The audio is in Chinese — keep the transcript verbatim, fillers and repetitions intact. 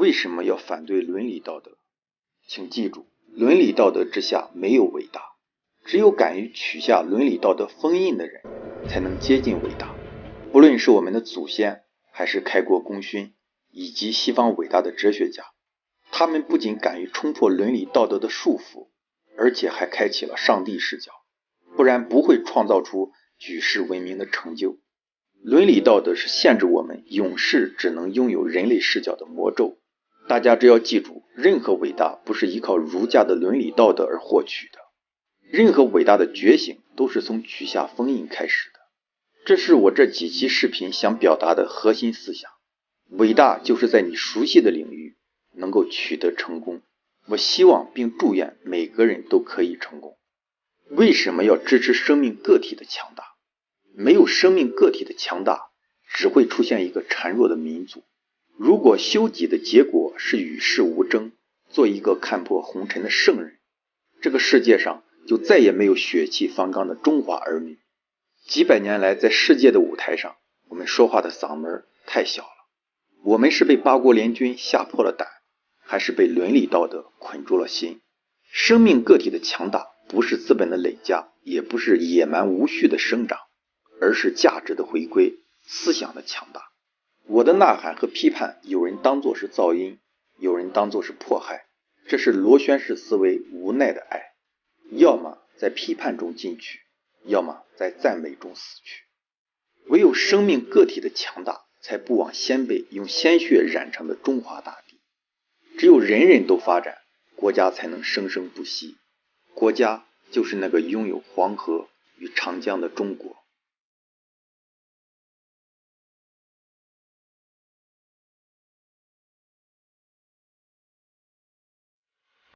为什么要反对伦理道德？请记住，伦理道德之下没有伟大，只有敢于取下伦理道德封印的人，才能接近伟大。不论是我们的祖先，还是开国功勋，以及西方伟大的哲学家，他们不仅敢于冲破伦理道德的束缚，而且还开启了上帝视角，不然不会创造出举世闻名的成就。伦理道德是限制我们永世只能拥有人类视角的魔咒。大家只要记住，任何伟大不是依靠儒家的伦理道德而获取的，任何伟大的觉醒都是从取下封印开始的。这是我这几期视频想表达的核心思想。伟大就是在你熟悉的领域能够取得成功。我希望并祝愿每个人都可以成功。为什么要支持生命个体的强大？没有生命个体的强大，只会出现一个孱弱的民族。如果修己的结果是与世无争，做一个看破红尘的圣人，这个世界上就再也没有血气方刚的中华儿女。几百年来，在世界的舞台上，我们说话的嗓门太小了。我们是被八国联军吓破了胆，还是被伦理道德捆住了心？生命个体的强大，不是资本的累加，也不是野蛮无序的生长，而是价值的回归，思想的强大。我的呐喊和批判，有人当作是噪音，有人当作是迫害，这是螺旋式思维无奈的爱，要么在批判中进取，要么在赞美中死去。唯有生命个体的强大，才不枉先辈用鲜血染成的中华大地。只有人人都发展，国家才能生生不息。国家就是那个拥有黄河与长江的中国。